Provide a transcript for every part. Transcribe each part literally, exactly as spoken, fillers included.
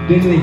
Dingley.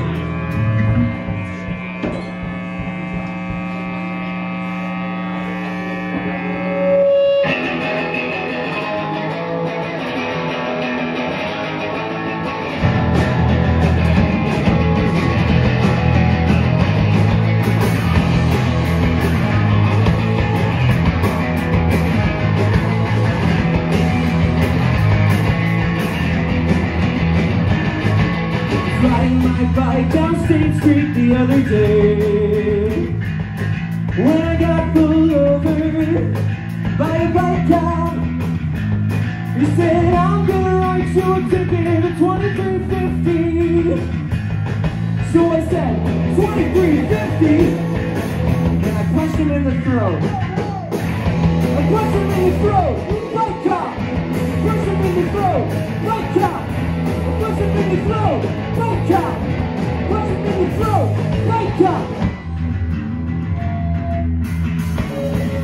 Riding my bike down State Street the other day, when I got pulled over by a bike cop. He said, I'm gonna write you a ticket of twenty-three fifty. So I said, twenty-three fifty, and I punched him in the throat. I punched him in the throat, bike cop. Punched him in the throat, bike cop. Push him in the throat, bike cop. Push him in the throat, bike cop.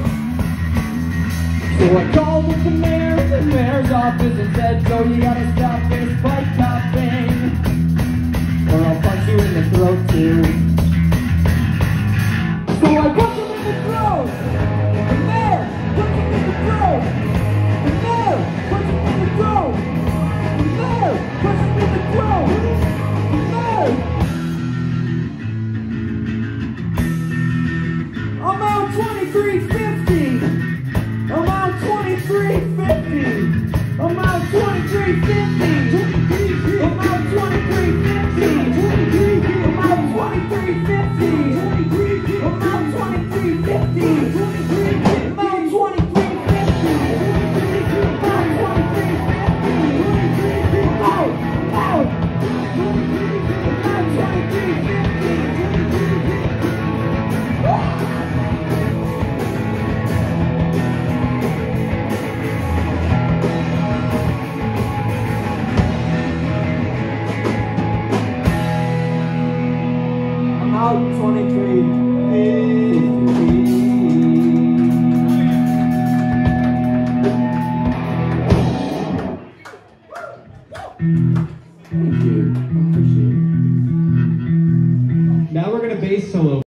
So I called up the mayor, the mayor's office, and said, so you gotta stop.